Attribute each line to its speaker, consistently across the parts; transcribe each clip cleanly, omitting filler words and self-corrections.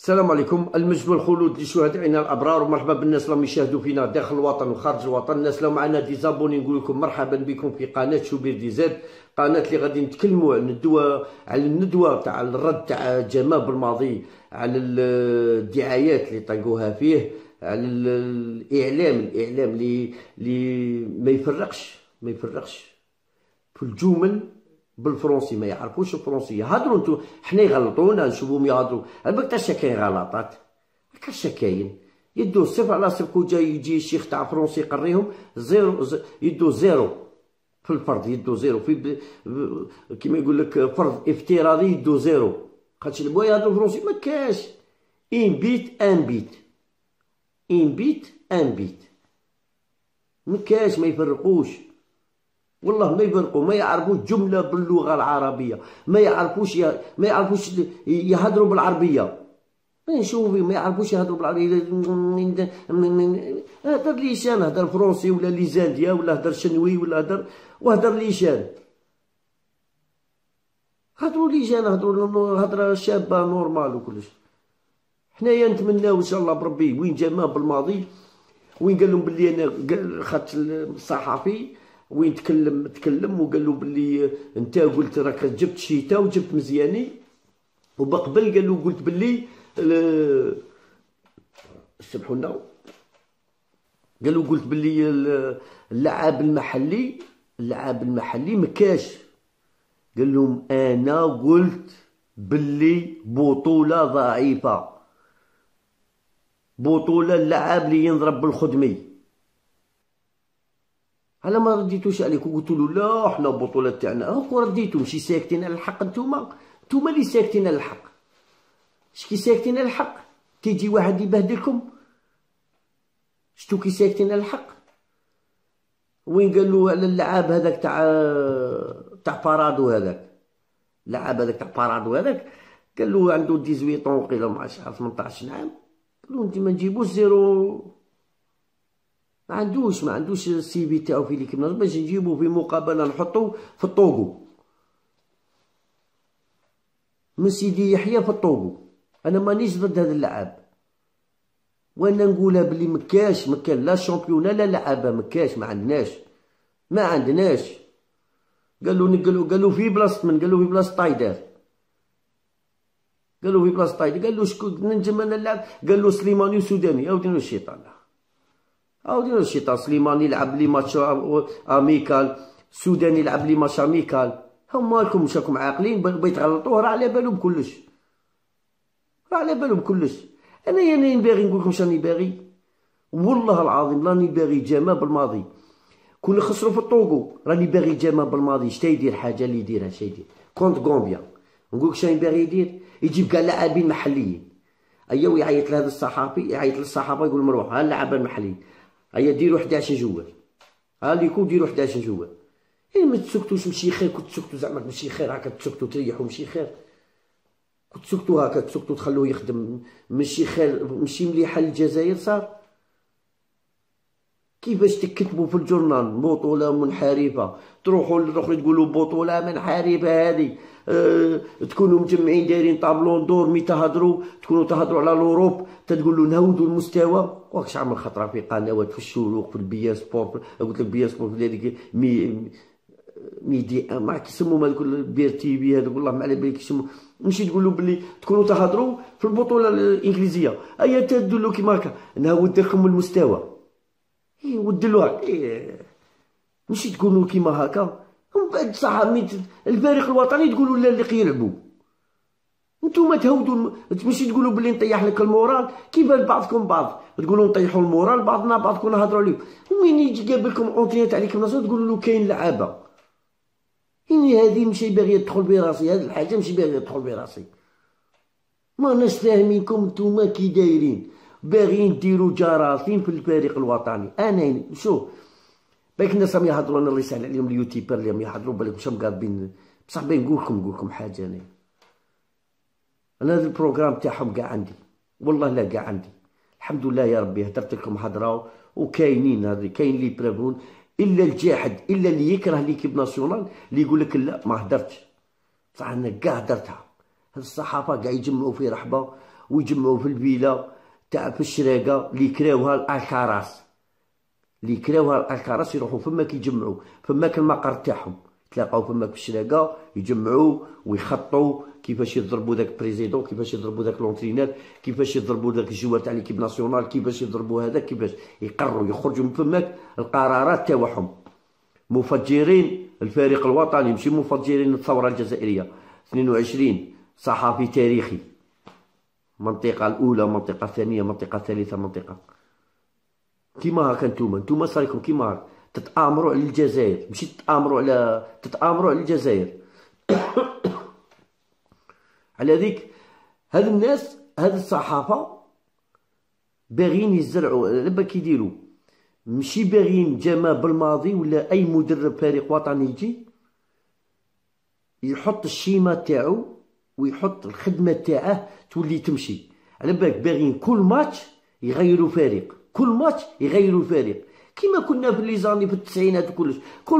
Speaker 1: السلام عليكم. المجد والخلود لشهدائنا الابرار، ومرحبا بالناس اللي يشاهدوا فينا داخل الوطن وخارج الوطن. الناس اللي معنا ديزابوني نقول لكم مرحبا بكم في قناه شوبير دي زاد، قناه اللي غادي نتكلموا على الندوه تاع الرد تاع جمال بالماضي على الدعايات اللي طلقوها فيه، على الاعلام اللي ما يفرقش في الجمل بالفرنسي، ما يعرفوش الفرنسيه. هضروا انتو، حنا يغلطونا نشوفوهم يهضروا البك تاع شكاين غلطات، هكا شكاين يدو صفر على صفر. كون يجي الشيخ تاع فرنسي يقريهم يدو زيرو في الفرض، يدو زيرو في كيما يقول لك فرض افتراضي يدو زيرو، خاطش البوا يهضروا فرنسي ما كاش. ان بيت ان بيت ما كاش، ما يفرقوش والله، ما يفرقوا، ما يعرفوش جمله باللغه العربيه، ما يعرفوش يهضروا بالعربيه. نشوفوا ما يعرفوش يهضروا بالعربيه. هدر ليشان، هدر فرونسي ولا ليزانديا ولا هدر شنوي ولا هدر ليشان، هضروا ليشان، هضروا هضره شابه نورمال وكلش. حنايا نتمناو ان شاء الله بربي وين جا بالماضي، وين قال لهم بلي انا خدت الصحفي وين تكلم وقال له بلي انت قلت راك جبت شيتا وجبت مزياني، وبقبل قال له قلت بلي سمحوا لنا، قال له قلت بلي اللعاب المحلي مكاش. قال لهم انا قلت بلي بطولة ضعيفة، بطولة اللعاب اللي ينضرب بالخدمي. على ما رديتوش عليك وقلت له لا حنا البطولة تاعنا هاكو رديتو، ماشي ساكتين على الحق. نتوما اللي ساكتين على الحق. شكي ساكتين على الحق تيجي واحد يبهدلكم؟ شتو كي ساكتين على الحق؟ وين قال له على اللعاب هذاك تاع بارادو، هذاك اللعاب هذاك تاع بارادو هذاك، قال له عنده 18 طون وقيله ما عرفتش 18 عام. قال له انت ما نجيبوش زيرو، ما عندوش السي في تاعو في ليكيب ناسيونال باش نجيبو في مقابله نحطو في الطوغو من سيدي يحيى في الطوغو. انا مانيش ضد هذا اللعاب، وانا نقولها بلي مكان لا شامبيونا لا لعابه، مكاش، ما عندناش. قالوا في بلاصه من، قالوا في بلاصه طايدر، قال له شكون ننجم انا نلعب؟ قال له سليماني وسوداني. عاودينا الشيطان، سليماني يلعب لي ماتش اميكال، سوداني يلعب لي ماتش اميكال. هما راكم مش راكم عاقلين؟ بغيت تغلطوه، راه على بالو بكلش. انا يعني باغي نقول لكم شاني باغي، والله العظيم راني باغي جمال بالماضي. كون خسروا في الطوغو راني باغي جمال بالماضي. شتا يدير حاجه اللي يديرها، شتا يدير كونت غومبيا. نقول لك شاني باغي يدير، يجيب كاع لاعبين محليين. ايوا يعيط لهذا الصحافي، يعيط للصحافه يقول مروح ها اللاعبين المحليين، هيا ديروا 11 جوال، ها ليكم ديروا 11 جوال. يعني ما تسكتوش، ماشي خير كنت تسكتوا زعما، ماشي خير هكا تسكتوا تريحوا، ماشي خير كنت تسكتوا هكا، تسكتوا تخلوه يخدم، ماشي خير، ماشي مليحه للجزائر. صار كيفاش تكتبوا في الجورنال بطوله منحرفه، تروحوا للاخرين تقولوا بطوله منحرفه هذه، تكونوا مجمعين دايرين طابلون دور، مي تكونوا تهضروا على الاوروب تقولوا نهودوا المستوى. واكش عمل خطره في قنوات في الشروق في البيا سبور، قلت لك بيا سبور في هذيك ميدي ما كيسموا هذوك بير تي في هذوك، والله ما على بالي كيسموا. ماشي تقولوا بلي تكونوا تهضروا في البطوله الانجليزيه، ايا تدلوا كيما هكا نهود لكم المستوى، ودلوها. ماشي تكونوا كيما هكا. ومن بعد صح الفريق الوطني تقولوا لا اللي يلعبوا، نتوما تهودوا. ماشي تقولوا بلي نطيح لك المورال، كيما بعضكم بعض تقولوا نطيحوا المورال بعضنا بعض، كنا نهضروا عليهم. ومين يجي جاب لكم اونتينات عليكم ناس تقولوا له كاين لعابه. يعني هذه ماشي باغيه تدخل براسي، هذه الحاجه ماشي باغيه تدخل براسي. ما ناس فاهمينكم نتوما كي دايرين، باغيين ديروا جراثيم في الفريق الوطني. انا شوف بالك الناس راهم يهضروا، انا الله يسهل عليهم اليوتيوبر اللي راهم يهضروا بالك مش مقابين، بصح باغي نقول لكم حاجه. انا هذا البروغرام تاعهم كاع عندي، والله لا كاع عندي، الحمد لله يا ربي. هدرت لكم هضره وكاينين، هذه كاين اللي يبرافون، الا الجاحد، الا اللي يكره ليكيب ناسيونال اللي يقول لك لا ما هدرتش. بصح انا كاع هدرتها. هاد الصحافه كاع يجمعوا في رحبه ويجمعوا في الفيلا تاع في الشراقه اللي كراوها الالكاراس، اللي كراوها الالكاراس يروحوا فما كيجمعوا فماك المقر تاعهم، تلاقاو فماك في الشراقه يجمعوا ويخطوا كيفاش يضربوا ذاك بريزيدون، كيفاش يضربوا ذاك لونترينور، كيفاش يضربوا ذاك الجوار تاع ليكيب ناسيونال، كيفاش يضربوا هذا، كيفاش يقرروا يخرجوا من فماك القرارات تاعهم. مفجرين الفريق الوطني ماشي مفجرين الثوره الجزائريه. 22 صحفي تاريخي، منطقه الاولى، منطقه الثانيه، منطقه الثالثه، منطقه كيما هكا. نتوما صاريكم كيما هكا تتآمروا على الجزائر، ماشي تتآمروا على الجزائر. على ذيك هاد الناس، هاد الصحافه باغيين يزرعوا لما كيديروا، ماشي باغيين جماعة بالماضي ولا اي مدرب فريق وطني يجي يحط الشيمه تاعو ويحط الخدمه تاعه تولي تمشي. على بالك باغيين كل ماتش يغيروا فريق، كل ماتش يغيروا فريق، كيما كنا في لي زاني في التسعينات وكلش،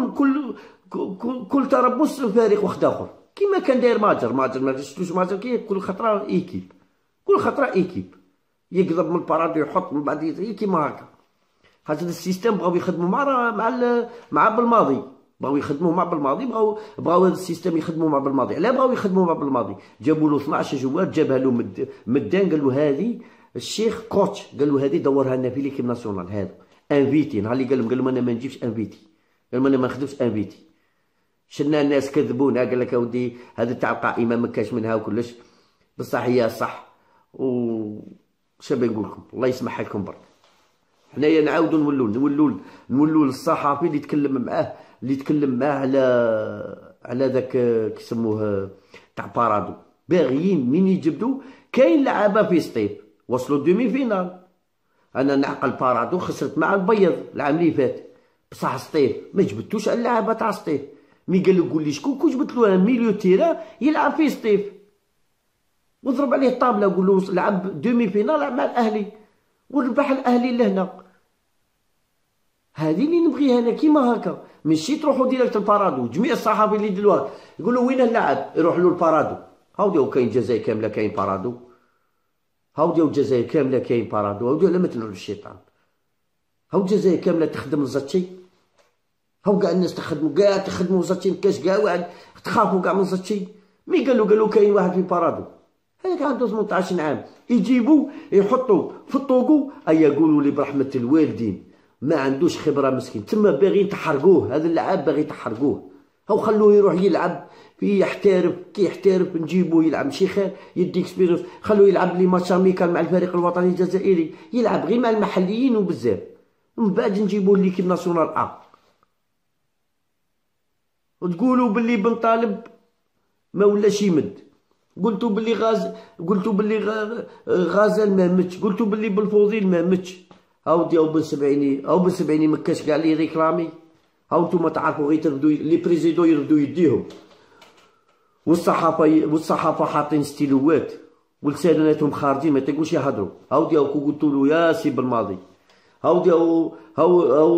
Speaker 1: كل تربص فريق واحد اخر، كيما كان داير ماجر ما شفتوش ماجر كي كل خطره ايكيب، كل خطره ايكيب يقلب من البارادو يحط من بعد كيما هكا. هذا السيستم بغاو يخدموا مع بالماضي، بغاو يخدموا مع بالماضي، بغاو هذا السيستم يخدموا مع بالماضي. علاه بغاو يخدموا مع بالماضي؟ جابوا له 12 جوار، جابها له مدان، قال له هذه الشيخ كوتش، قال له هذه دورها لنا في ليكيب ناسيونال، هذا انفيتي. نهار اللي قال لهم انا ما نجيبش انفيتي، قال لهم انا ما نخدمش انفيتي. شنا الناس كذبونا، قال لك اودي هذا تاع القائمه ما كاش منها وكلش، بصح هي صح. و شنو نقول لكم، الله يسمح لكم برك. حنايا نعاودو نولوا للصحفي اللي يتكلم معاه على ذاك كيسموه تاع بارادو. باغيين من يجبدوا، كاين لعابه في سطيف وصلوا دومي فينال. انا نعقل بارادو خسرت مع البيض العام اللي فات، بصح سطيف ما جبدتوش على اللعابه تاع سطيف. مي قال له قول لي شكون جبت له ميليو تيران يلعب في سطيف، وضرب عليه الطابله وقول له لعب دومي فينال مع الاهلي وربح الاهلي لهنا. هذه اللي نبغيها انا كيما هكا، ماشي تروحوا ديريكت البارادو. جميع الصحافي اللي يديروها يقولوا وين اللاعب يروح له البارادو. هاوديو كاين الجزائر كامله كاين بارادو، هاوديو الجزائر كامله كاين بارادو، هاوديو لا ما تنعلوا الشيطان. هاو الجزائر كامله تخدم الزاتشي، هاو كاع الناس تخدموا زاتشي، مكاش كاع واحد تخافوا كاع من زاتشي. مي قالوا كاين واحد في بارادو، هذاك عنده 18 عام، يجيبوا يحطوا في الطوكو. يقولوا لي برحمه الوالدين ما عندوش خبره مسكين، تما باغيين تحرقوه، هذا اللعاب باغي تحرقوه. هاو خلوه يروح يلعب في يحترف، كي يحترف نجيبوه يلعب ماشي خير، يدي اكسبيريونس. خلوه يلعب لي ماتش اميكال مع الفريق الوطني الجزائري، يلعب غير مع المحليين وبزاف، ومن بعد نجيبوه ليكيب ناسيونال وتقولوا باللي بن طالب ما ولاش يمد، قلتوا باللي غازال ما متش، قلتوا باللي بالفوضيل ما متش. هاو دياو بن سبعيني مكاش كاع لي ريكلامي. هاو نتوما تعرفوا غير تردوا لي بريزيدون يردوا يديهم، والصحافه حاطين ستيلوات ولساناتهم خارجين ما يطيقوش يهضروا. هاو دياو كو قلتوا له يا سي بالماضي، هاو دياو هاو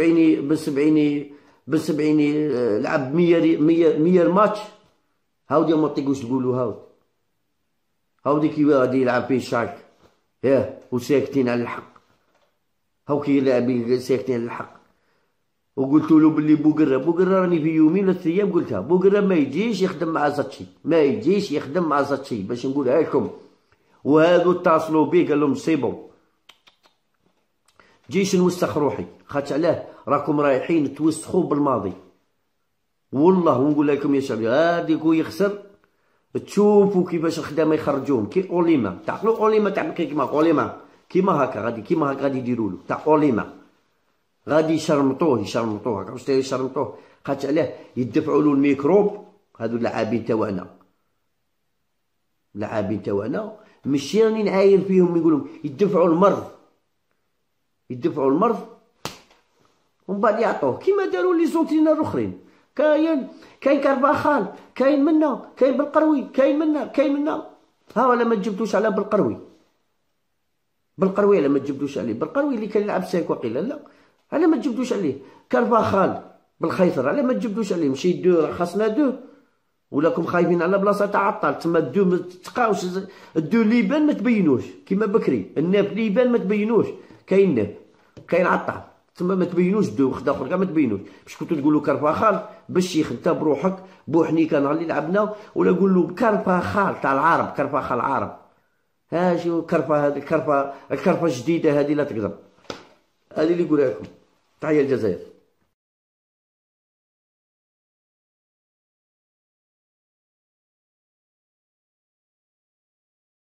Speaker 1: بن سبعيني لعب 100 ماتش. هاو دياو ما تطيقوش تقولوا. هاو ديك غادي يلعب فيه شاك ياه وساكتين على الحق. هاو كي لاعبين ساكتين على الحق. وقلتوا له باللي بوقرة راني في يومين ولا 3 ايام قلتها، بوقرة ما يجيش يخدم مع زاتشي، ما يجيش يخدم مع زاتشي باش نقولها لكم. وهذو اتصلوا بيه قال لهم سي بون جيش نوسخ روحي، خاطر علاه راكم رايحين توسخوا بالماضي. والله ونقول لكم يا شباب هاديك يخسر تشوفوا كيفاش الخدامه يخرجوهم كي اوليما. تعقلوا اوليما تاع كيما اوليما كيما هكا غادي يديروا له تاع اوليما، غادي يشرمطوه هكا واش يشرمطوه. خاطر علاه يدفعوا له الميكروب. هادو اللاعبين تاعنا ماشي راني نعاير فيهم، يقولوا يدفعوا المرض ومن بعد يعطوه كيما داروا لي زونتينر الاخرين. كاين كارفاخال، كاين منا، كاين بالقروي، كاين منا. ها ولا ما تجبدوش على بالقروي على ما تجبدوش عليه. بالقروي اللي كان يلعب ساك وقيله لا، على ما تجبدوش عليه. كارفاخال بالخيثر على ما تجبدوش عليه. ماشي دو خاصنا دو ولاكم خايفين على بلاصه تعطل تما الدو ما تلقاوش. الدو اللي يبان ما تبينوش كيما بكري، الناب اللي يبان ما تبينوش، كاين ناب كاين عطل تما ما تبينوش، دو خدا اخر كاع ما تبينوش. باش كنتو تقولوا كرفخال بالشيخ انت بروحك بوحنيكه نهار اللي لعبنا، ولا قول له كرفخال تاع العرب، كرفخال عرب. ها شو الكرفه هذه، الكرفه الجديده هذه لا تقدر. هذه اللي نقولها لكم. تحيه الجزائر.